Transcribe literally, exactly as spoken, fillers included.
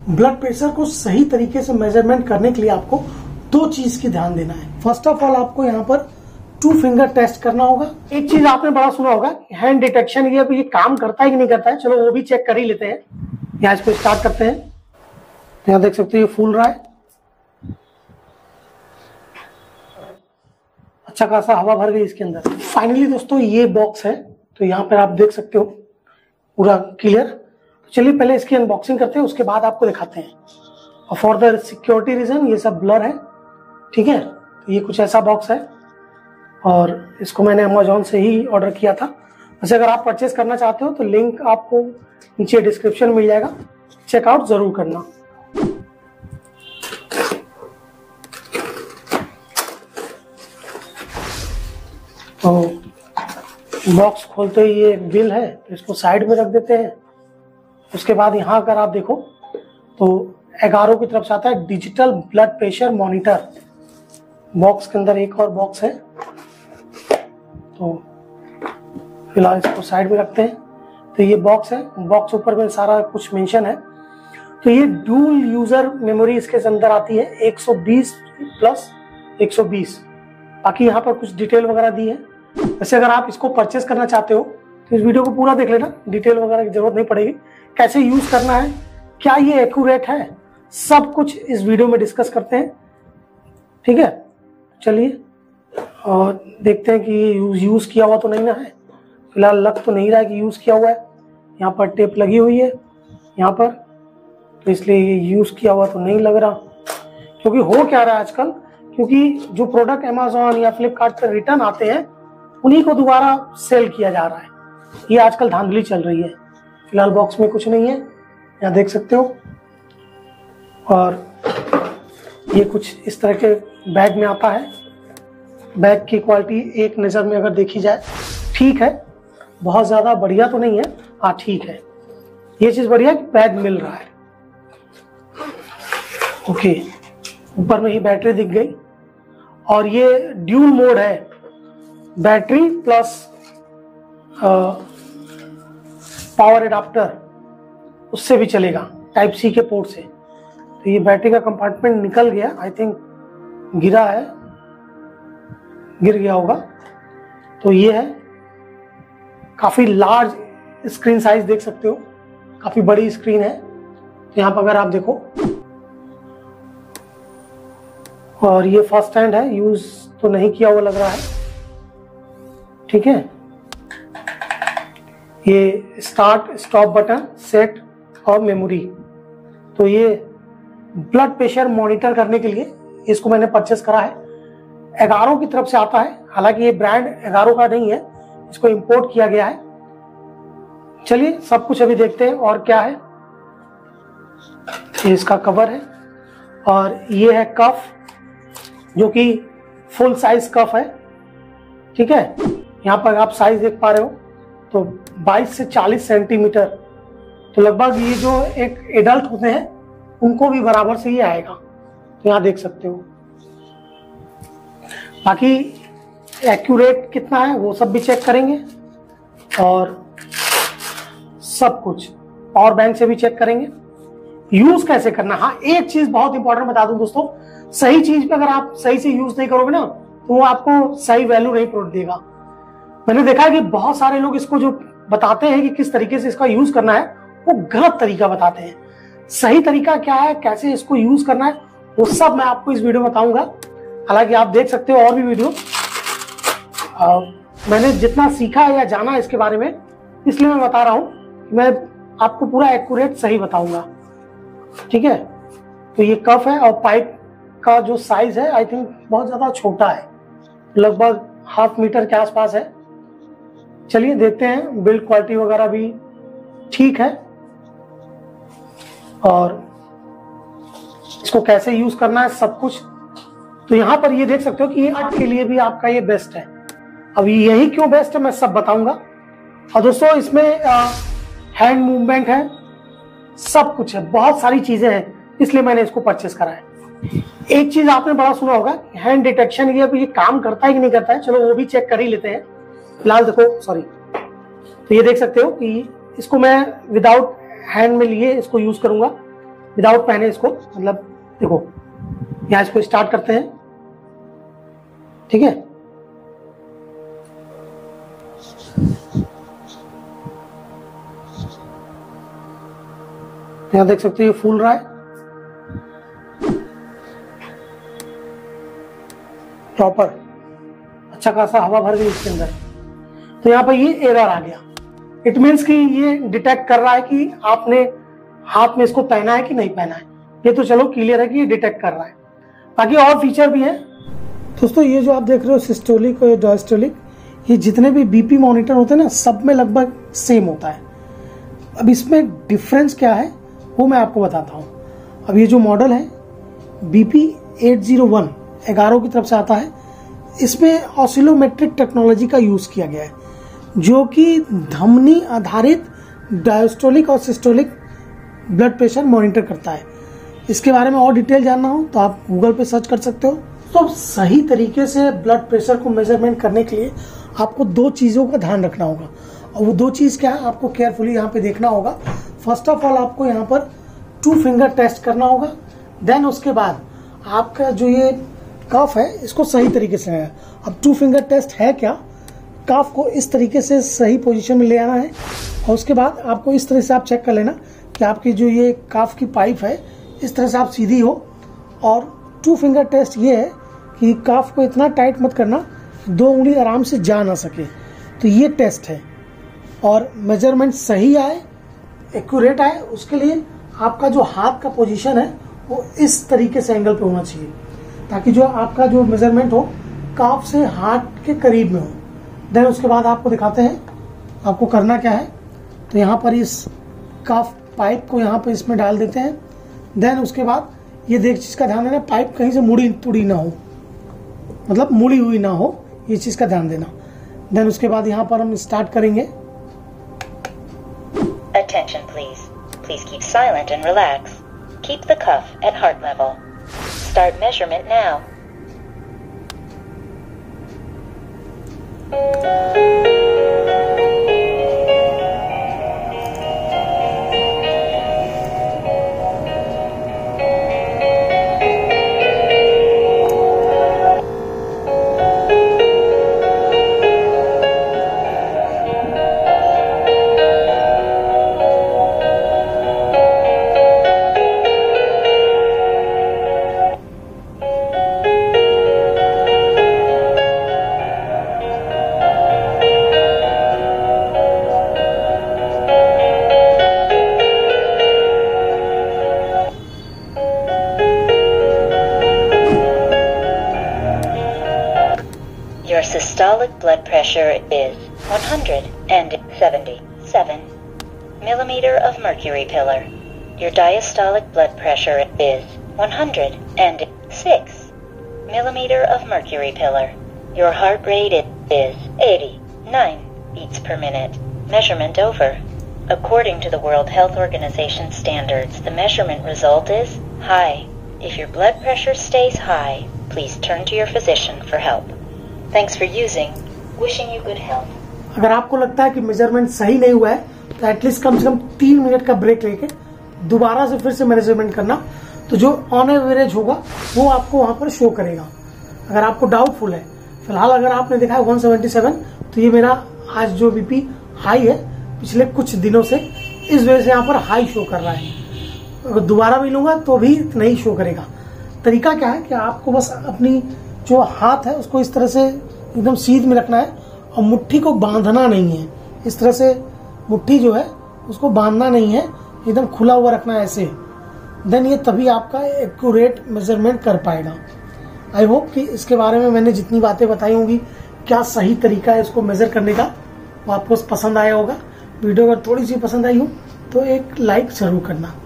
Blood pressure को सही तरीके से मेजरमेंट करने के लिए आपको दो चीज की ध्यान देना है। फर्स्ट ऑफ ऑल आपको यहाँ पर टू फिंगर टेस्ट करना होगा। एक चीज आपने बड़ा सुना होगा हैंड डिटेक्शन, ये ये काम करता है कि नहीं करता है, चलो वो भी चेक कर ही लेते हैं। यहाँ इसको स्टार्ट करते हैं, यहाँ देख सकते हो ये फूल रहा है, अच्छा खासा हवा भर गई इसके अंदर। फाइनली दोस्तों ये बॉक्स है, तो यहाँ पर आप देख सकते हो पूरा क्लियर। चलिए पहले इसकी अनबॉक्सिंग करते हैं, उसके बाद आपको दिखाते हैं। और फॉर द सिक्योरिटी रीजन ये सब ब्लर है, ठीक है। तो ये कुछ ऐसा बॉक्स है और इसको मैंने अमेजोन से ही ऑर्डर किया था। वैसे अगर आप परचेस करना चाहते हो तो लिंक आपको नीचे डिस्क्रिप्शन मिल जाएगा, चेकआउट जरूर करना। तो बॉक्स खोलते ही ये बिल है, तो इसको साइड में रख देते हैं। उसके बाद यहाँ अगर आप देखो तो एगारो की तरफ से आता है digital blood pressure monitor. Box के अंदर एक और बॉक्स है, तो फिलहाल इसको साइड में रखते हैं। तो ये बॉक्स है, बॉक्स ऊपर में सारा कुछ मेंशन है। तो ये डुअल यूजर मेमोरी इसके अंदर आती है, एक सौ बीस प्लस एक सौ बीस। बाकी यहाँ पर कुछ डिटेल वगैरह दी है। वैसे अगर आप इसको परचेस करना चाहते हो तो इस वीडियो को पूरा देख लेना, डिटेल वगैरह की जरूरत नहीं पड़ेगी। कैसे यूज करना है, क्या ये एक्यूरेट है, सब कुछ इस वीडियो में डिस्कस करते हैं, ठीक है। चलिए और देखते हैं कि ये यूज यूज किया हुआ तो नहीं ना है। फिलहाल लग तो नहीं रहा है कि यूज किया हुआ है। यहाँ पर टेप लगी हुई है यहाँ पर, तो इसलिए ये यूज किया हुआ तो नहीं लग रहा। क्योंकि हो क्या रहा है आजकल, क्योंकि जो प्रोडक्ट अमेजोन या फ्लिपकार्ट पर रिटर्न आते हैं उन्हीं को दोबारा सेल किया जा रहा है। ये आजकल धांधली चल रही है। फिलहाल बॉक्स में कुछ नहीं है, यहाँ देख सकते हो। और ये कुछ इस तरह के बैग में आता है। बैग की क्वालिटी एक नज़र में अगर देखी जाए ठीक है, बहुत ज़्यादा बढ़िया तो नहीं है, हाँ ठीक है। ये चीज़ बढ़िया है कि बैग मिल रहा है। ओके, ऊपर में ही बैटरी दिख गई और ये ड्यूल मोड है, बैटरी प्लस पावर एडाप्टर, उससे भी चलेगा टाइप सी के पोर्ट से। तो ये बैटरी का कंपार्टमेंट निकल गया, आई थिंक गिरा है, गिर गया होगा। तो ये है, काफी लार्ज स्क्रीन साइज देख सकते हो, काफी बड़ी स्क्रीन है। तो यहाँ पर अगर आप देखो, और ये फर्स्ट हैंड है, यूज तो नहीं किया हुआ लग रहा है, ठीक है। ये स्टार्ट स्टॉप बटन, सेट और मेमोरी। तो ये ब्लड प्रेशर मॉनिटर करने के लिए इसको मैंने परचेस करा है। एगारो की तरफ से आता है, हालांकि ये ब्रांड एगारो का नहीं है, इसको इंपोर्ट किया गया है। चलिए सब कुछ अभी देखते हैं और क्या है। ये इसका कवर है और ये है कफ, जो कि फुल साइज कफ है, ठीक है। यहाँ पर आप साइज देख पा रहे हो, तो बाईस से चालीस सेंटीमीटर, तो लगभग ये जो एक एडल्ट होते हैं उनको भी बराबर से ही आएगा। तो यहाँ देख सकते हो। बाकी एक्यूरेट कितना है वो सब भी चेक करेंगे और सब कुछ पावर बैंक से भी चेक करेंगे। यूज कैसे करना, हाँ एक चीज बहुत इंपॉर्टेंट बता दूं दोस्तों, सही चीज पे अगर आप सही से यूज नहीं करोगे ना तो वो आपको सही वैल्यू नहीं प्रोवाइड देगा। मैंने देखा है कि बहुत सारे लोग इसको जो बताते हैं कि किस तरीके से इसका यूज करना है, वो गलत तरीका बताते हैं। सही तरीका क्या है, कैसे इसको यूज करना है, वो सब मैं आपको इस वीडियो में बताऊंगा। हालांकि आप देख सकते हो और भी वीडियो, आ, मैंने जितना सीखा या जाना इसके बारे में, इसलिए मैं बता रहा हूँ। मैं आपको पूरा एक्यूरेट सही बताऊंगा, ठीक है। तो ये कफ है और पाइप का जो साइज है आई थिंक बहुत ज्यादा छोटा है, लगभग हाफ मीटर के आसपास है। चलिए देखते हैं, बिल्ड क्वालिटी वगैरह भी ठीक है और इसको कैसे यूज करना है सब कुछ। तो यहाँ पर ये देख सकते हो कि ये आर्ट के लिए भी आपका ये बेस्ट है। अब यही क्यों बेस्ट है मैं सब बताऊंगा। और दोस्तों इसमें हैंड मूवमेंट है, सब कुछ है, बहुत सारी चीजें हैं, इसलिए मैंने इसको परचेस करा है। एक चीज आपने बड़ा सुना होगा हैंड डिटेक्शन, ये ये काम करता है कि नहीं करता है, चलो वो भी चेक कर ही लेते हैं। फिलहाल देखो, सॉरी, तो ये देख सकते हो कि इसको मैं विदाउट हैंड में लिए इसको यूज करूंगा। विदाउट पहने इसको, मतलब देखो यहाँ इसको स्टार्ट करते हैं, ठीक है। यहाँ देख सकते हो ये फूल रहा है प्रॉपर, अच्छा खासा हवा भर गई इसके अंदर। तो यहाँ पर ये एरर आ गया। इट मीन्स कि ये डिटेक्ट कर रहा है कि आपने हाथ में इसको पहना है कि नहीं पहना है। ये तो चलो क्लियर है कि ये डिटेक्ट कर रहा है। बाकी और फीचर भी है दोस्तों। ये जो आप देख रहे हो सिस्टोलिक और डायस्टोलिक, ये जितने भी बीपी मॉनिटर होते हैं ना, सब में लगभग सेम होता है। अब इसमें डिफरेंस क्या है वो मैं आपको बताता हूँ। अब ये जो मॉडल है बीपी एट ज़ीरो वन एगारो की तरफ से आता है, इसमें ऑसिलोमेट्रिक टेक्नोलॉजी का यूज किया गया है, जो कि धमनी आधारित डायस्टोलिक और सिस्टोलिक ब्लड प्रेशर मॉनिटर करता है। इसके बारे में और डिटेल जानना हो तो आप गूगल पे सर्च कर सकते हो। तो सही तरीके से ब्लड प्रेशर को मेजरमेंट करने के लिए आपको दो चीज़ों का ध्यान रखना होगा, और वो दो चीज़ क्या है आपको केयरफुली यहाँ पे देखना होगा। फर्स्ट ऑफ ऑल आपको यहाँ पर टू फिंगर टेस्ट करना होगा। देन उसके बाद आपका जो ये कफ है इसको सही तरीके से है। अब टू फिंगर टेस्ट है क्या, कफ को इस तरीके से सही पोजीशन में ले आना है, और उसके बाद आपको इस तरह से आप चेक कर लेना कि आपकी जो ये कफ की पाइप है इस तरह से आप सीधी हो। और टू फिंगर टेस्ट ये है कि कफ को इतना टाइट मत करना दो उंगली आराम से जा ना सके। तो ये टेस्ट है, और मेजरमेंट सही आए, एक्यूरेट आए, उसके लिए आपका जो हाथ का पोजीशन है वो इस तरीके से एंगल पे होना चाहिए, ताकि जो आपका जो मेजरमेंट हो काफ से हार्ट के करीब में हो। देन उसके बाद आपको दिखाते हैं आपको करना क्या है। तो यहाँ पर इस काफ पाइप को यहाँ पर इसमें डाल देते हैं। देन उसके बाद ये देख चीज़ का ध्यान देना, पाइप कहीं से मुड़ी तुड़ी ना हो, मतलब मुड़ी हुई ना हो, ये चीज़ का ध्यान देना। देन उसके बाद यहाँ पर हम स्टार्ट करेंगे। Attention please. Please keep silent and relax. Keep the cuff at heart level. Start measurement now. Your systolic blood pressure is one hundred seventy-seven millimeter of mercury pillar. Your diastolic blood pressure is one hundred six millimeter of mercury pillar. Your heart rate is eighty-nine beats per minute. Measurement over. According to the World Health Organization standards, the measurement result is high. If your blood pressure stays high, please turn to your physician for help. Thanks for using. Wishing you good health. अगर आपको लगता है कि measurement सही नहीं हुआ है तो एटलीस्ट कम से कम तीन मिनट का ब्रेक लेके दोबारा से फिर से मेजरमेंट करना, तो जो ऑन एवरेज होगा वो आपको वहां पर शो करेगा। अगर आपको डाउटफुल है, फिलहाल अगर आपने देखा है वन सेवेंटी सेवन, तो ये मेरा आज जो बीपी हाई है पिछले कुछ दिनों से, इस वजह से यहाँ पर हाई शो कर रहा है। अगर दोबारा भी लूंगा तो भी नहीं शो करेगा। तरीका क्या है कि आपको बस अपनी जो हाथ है उसको इस तरह से एकदम सीध में रखना है, और मुट्ठी को बांधना नहीं है। इस तरह से मुट्ठी जो है उसको बांधना नहीं है, एकदम खुला हुआ रखना है ऐसे। देन ये तभी आपका एक्यूरेट मेजरमेंट कर पाएगा। आई होप कि इसके बारे में मैंने जितनी बातें बताई होंगी, क्या सही तरीका है इसको मेजर करने का, वो आपको पसंद आया होगा। वीडियो अगर थोड़ी सी पसंद आई हो तो एक लाइक जरूर करना।